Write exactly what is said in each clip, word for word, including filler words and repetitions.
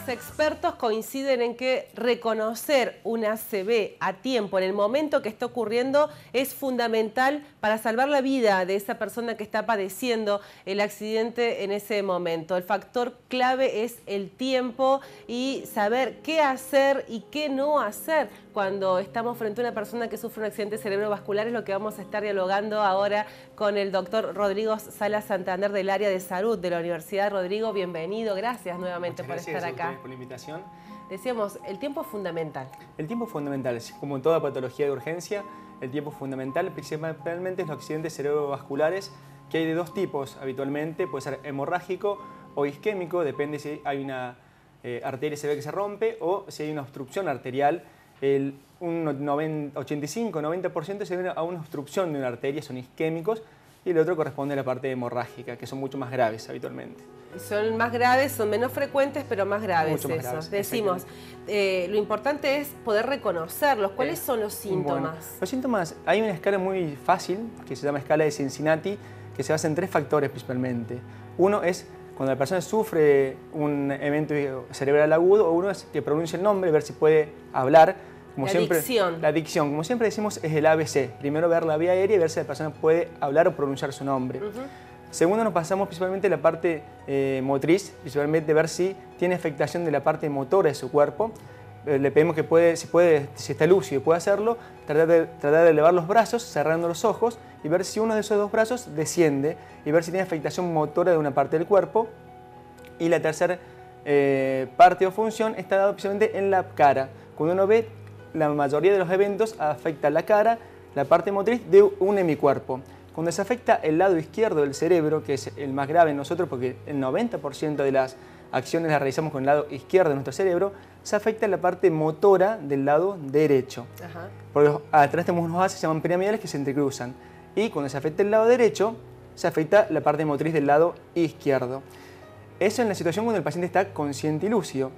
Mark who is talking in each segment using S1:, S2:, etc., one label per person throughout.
S1: expertos coinciden en que reconocer un A C V a tiempo, en el momento que está ocurriendo, es fundamental para salvar la vida de esa persona que está padeciendo el accidente en ese momento. El factor clave es el tiempo y saber qué hacer y qué no hacer cuando estamos frente a una persona que sufre un accidente cerebrovascular. Es lo que vamos a estar dialogando ahora con el doctor Rodrigo Salas Santander del área de salud de la Universidad. Rodrigo, bienvenido. Gracias nuevamente por estar acá.
S2: Por la invitación.
S1: Decíamos, el tiempo es fundamental.
S2: El tiempo es fundamental, como en toda patología de urgencia, el tiempo es fundamental, principalmente en los accidentes cerebrovasculares, que hay de dos tipos habitualmente, puede ser hemorrágico o isquémico, depende si hay una eh, arteria se ve que se rompe o si hay una obstrucción arterial. El, un ochenta y cinco a noventa por ciento se debe a una obstrucción de una arteria, son isquémicos, y el otro corresponde a la parte hemorrágica, que son mucho más graves habitualmente.
S1: Son más graves, son menos frecuentes, pero más graves.
S2: Mucho más
S1: eso.
S2: graves,
S1: Decimos, eh, lo importante es poder reconocerlos. ¿Cuáles
S2: eh,
S1: son los síntomas?
S2: Bueno, los síntomas, hay una escala muy fácil, que se llama escala de Cincinnati, que se basa en tres factores principalmente. Uno es cuando la persona sufre un evento cerebral agudo, o uno es que pronuncia el nombre, ver si puede hablar. Como
S1: la
S2: siempre,
S1: dicción.
S2: La dicción, como siempre decimos, es el A B C. Primero ver la vía aérea y ver si la persona puede hablar o pronunciar su nombre. Uh-huh. Segundo, nos pasamos principalmente a la parte eh, motriz, principalmente ver si tiene afectación de la parte motora de su cuerpo. Eh, le pedimos que puede, si, puede, si está lúcido y puede hacerlo, tratar de, tratar de elevar los brazos, cerrando los ojos y ver si uno de esos dos brazos desciende y ver si tiene afectación motora de una parte del cuerpo. Y la tercera eh, parte o función está dado principalmente en la cara. Cuando uno ve, la mayoría de los eventos afecta la cara, la parte motriz de un hemicuerpo. Cuando se afecta el lado izquierdo del cerebro, que es el más grave en nosotros porque el noventa por ciento de las acciones las realizamos con el lado izquierdo de nuestro cerebro, se afecta la parte motora del lado derecho. Ajá. Porque atrás tenemos unos haces que se llaman piramidales que se entrecruzan. Y cuando se afecta el lado derecho, se afecta la parte motriz del lado izquierdo. Eso en la situación cuando el paciente está consciente y lúcido.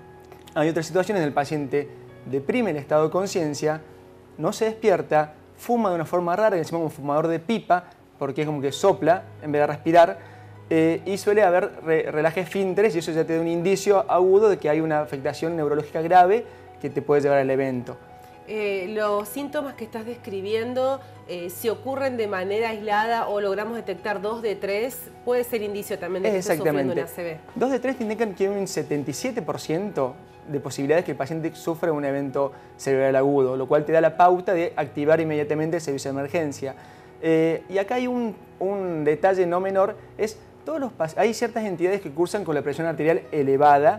S2: Hay otras situaciones en el paciente deprime el estado de conciencia, no se despierta, fuma de una forma rara, que decimos como fumador de pipa, porque es como que sopla en vez de respirar, eh, y suele haber re relaje esfínteres, y eso ya te da un indicio agudo de que hay una afectación neurológica grave que te puede llevar al evento.
S1: Eh, los síntomas que estás describiendo, eh, si ocurren de manera aislada o logramos detectar dos de tres, puede ser indicio también de que esté sufriendo un A C V.
S2: Dos de tres te indican que hay un setenta y siete por ciento de posibilidades que el paciente sufra un evento cerebral agudo, lo cual te da la pauta de activar inmediatamente el servicio de emergencia. Eh, y acá hay un, un detalle no menor, es todos los hay ciertas entidades que cursan con la presión arterial elevada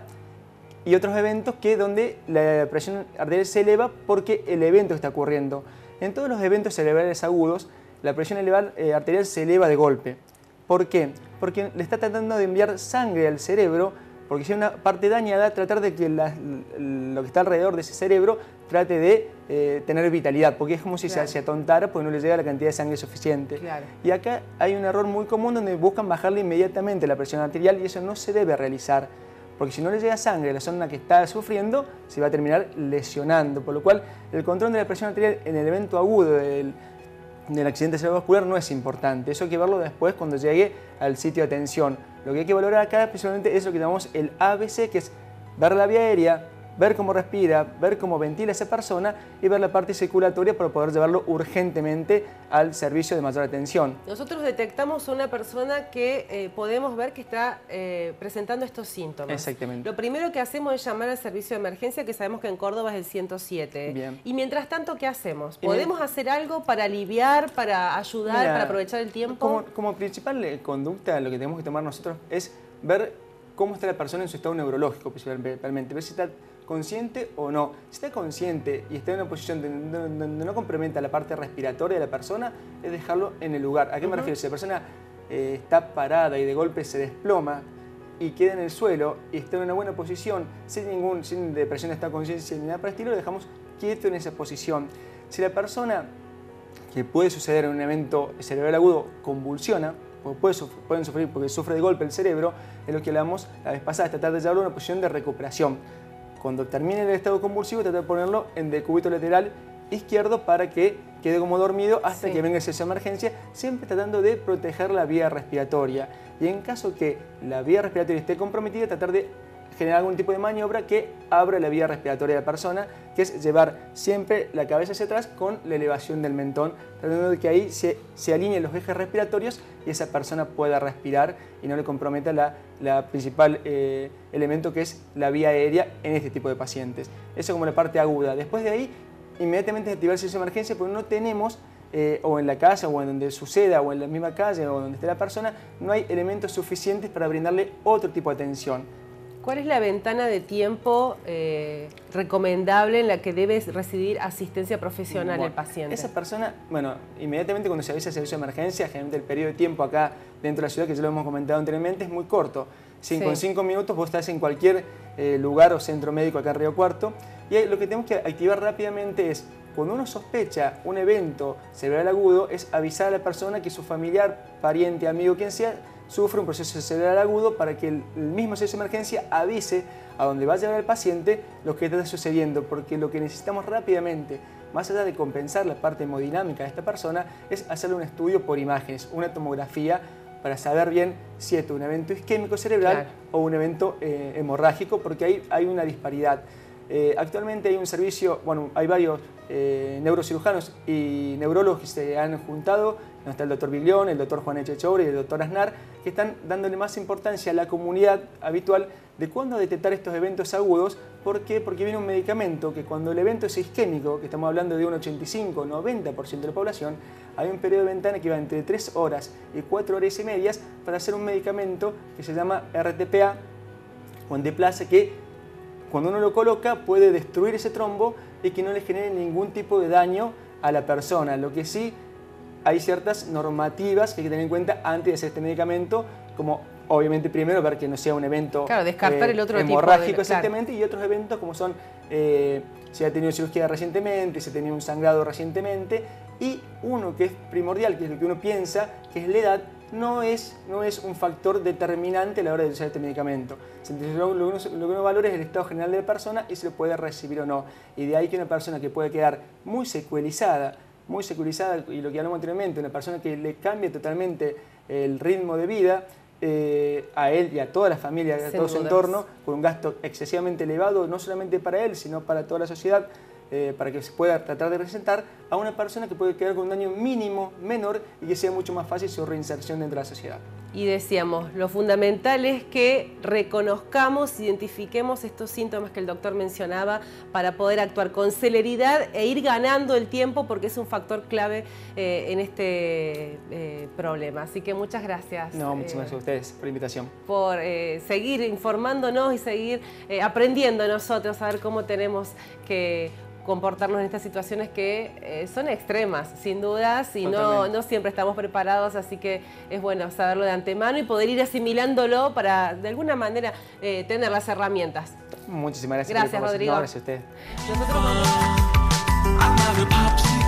S2: y otros eventos que donde la presión arterial se eleva porque el evento está ocurriendo. En todos los eventos cerebrales agudos, la presión elevada, eh, arterial se eleva de golpe. ¿Por qué? Porque le está tratando de enviar sangre al cerebro, porque si hay una parte dañada, tratar de que la, lo que está alrededor de ese cerebro trate de eh, tener vitalidad, porque es como si claro. se, se atontara porque no le llega la cantidad de sangre suficiente. Claro. Y acá hay un error muy común donde buscan bajarle inmediatamente la presión arterial y eso no se debe realizar, porque si no le llega sangre a la zona que está sufriendo, se va a terminar lesionando, por lo cual el control de la presión arterial en el evento agudo del, del accidente cerebrovascular no es importante, eso hay que verlo después cuando llegue al sitio de atención. Lo que hay que valorar acá especialmente es lo que llamamos el A B C, que es ver la vía aérea, ver cómo respira, ver cómo ventila esa persona y ver la parte circulatoria para poder llevarlo urgentemente al servicio de mayor atención.
S1: Nosotros detectamos a una persona que eh, podemos ver que está eh, presentando estos síntomas.
S2: Exactamente.
S1: Lo primero que hacemos es llamar al servicio de emergencia, que sabemos que en Córdoba es el ciento siete.
S2: Bien.
S1: Y mientras tanto, ¿qué hacemos? ¿Podemos hacer algo para aliviar, para ayudar, Mira, para aprovechar el tiempo?
S2: Como, como principal conducta, lo que tenemos que tomar nosotros es ver cómo está la persona en su estado neurológico, principalmente, ver si está consciente o no. Si está consciente y está en una posición donde no comprometa la parte respiratoria de la persona, es dejarlo en el lugar. ¿A qué me uh-huh. refiero? Si la persona eh, está parada y de golpe se desploma y queda en el suelo y está en una buena posición, sin ningún sin depresión de estado de conciencia ni nada para el estilo, lo dejamos quieto en esa posición. Si la persona, que puede suceder en un evento cerebral agudo, convulsiona, Puede, pueden sufrir porque sufre de golpe el cerebro, es lo que hablamos la vez pasada, es tratar de llevarlo a una posición de recuperación. Cuando termine el estado convulsivo, tratar de ponerlo en decúbito lateral izquierdo para que quede como dormido hasta sí. que venga el servicio de emergencia, siempre tratando de proteger la vía respiratoria. Y en caso que la vía respiratoria esté comprometida, tratar de generar algún tipo de maniobra que abra la vía respiratoria de la persona, que es llevar siempre la cabeza hacia atrás con la elevación del mentón, tratando de que ahí se, se alineen los ejes respiratorios y esa persona pueda respirar y no le comprometa la, la principal eh, elemento, que es la vía aérea en este tipo de pacientes. Eso como la parte aguda. Después de ahí, inmediatamente activar el servicio de emergencia, porque no tenemos, eh, o en la casa, o en donde suceda, o en la misma calle, o donde esté la persona, no hay elementos suficientes para brindarle otro tipo de atención.
S1: ¿Cuál es la ventana de tiempo eh, recomendable en la que debe recibir asistencia profesional
S2: bueno,
S1: el paciente?
S2: Esa persona, bueno, inmediatamente cuando se avisa el servicio de emergencia, generalmente el periodo de tiempo acá dentro de la ciudad, que ya lo hemos comentado anteriormente, es muy corto. Sí, sí. Con cinco minutos vos estás en cualquier eh, lugar o centro médico acá en Río Cuarto, y ahí lo que tenemos que activar rápidamente es, cuando uno sospecha un evento cerebral agudo, es avisar a la persona que su familiar, pariente, amigo, quien sea, sufre un proceso cerebral agudo, para que el, el mismo servicio de emergencia avise a donde va a llevar el paciente lo que está sucediendo, porque lo que necesitamos rápidamente, más allá de compensar la parte hemodinámica de esta persona, es hacerle un estudio por imágenes, una tomografía, para saber bien si es un evento isquémico cerebral, claro, o un evento eh, hemorrágico, porque ahí hay una disparidad. Eh, actualmente hay un servicio, bueno, hay varios eh, neurocirujanos y neurólogos que se han juntado, donde está el doctor Biglione, el doctor Juan Echechauri y el doctor Aznar, que están dándole más importancia a la comunidad habitual de cuándo detectar estos eventos agudos. ¿Por qué? Porque viene un medicamento que, cuando el evento es isquémico, que estamos hablando de un ochenta y cinco a noventa por ciento de la población, hay un periodo de ventana que va entre tres horas y cuatro horas y medias para hacer un medicamento que se llama R T P A o Endeplace, que cuando uno lo coloca puede destruir ese trombo y que no le genere ningún tipo de daño a la persona. Lo que sí, hay ciertas normativas que hay que tener en cuenta antes de hacer este medicamento, como obviamente primero ver que no sea un evento,
S1: claro, descartar eh, el otro
S2: hemorrágico
S1: tipo de,
S2: exactamente,
S1: claro,
S2: y otros eventos como son eh, si ha tenido cirugía recientemente, si ha tenido un sangrado recientemente, y uno que es primordial, que es lo que uno piensa, que es la edad, no es, no es un factor determinante a la hora de usar este medicamento. Entonces, lo, lo, lo que uno valora es el estado general de la persona y si lo puede recibir o no. Y de ahí que una persona que puede quedar muy secuelizada, muy secuelizada, y lo que hablamos anteriormente, una persona que le cambie totalmente el ritmo de vida, eh, a él y a toda la familia, a todo su entorno, con un gasto excesivamente elevado, no solamente para él, sino para toda la sociedad, Eh, para que se pueda tratar de representar a una persona que puede quedar con un daño mínimo, menor, y que sea mucho más fácil su reinserción dentro de la sociedad.
S1: Y decíamos, lo fundamental es que reconozcamos, identifiquemos estos síntomas que el doctor mencionaba para poder actuar con celeridad e ir ganando el tiempo, porque es un factor clave eh, en este eh, problema. Así que muchas gracias.
S2: No, muchas gracias eh, a ustedes por la invitación.
S1: Por eh, seguir informándonos y seguir eh, aprendiendo nosotros a ver cómo tenemos que comportarnos en estas situaciones que eh, son extremas, sin dudas, y no, no siempre estamos preparados, así que es bueno saberlo de antemano y poder ir asimilándolo para, de alguna manera, eh, tener las herramientas.
S2: Muchísimas gracias.
S1: Gracias, Rodrigo.
S2: No, gracias a usted.
S1: Nosotros...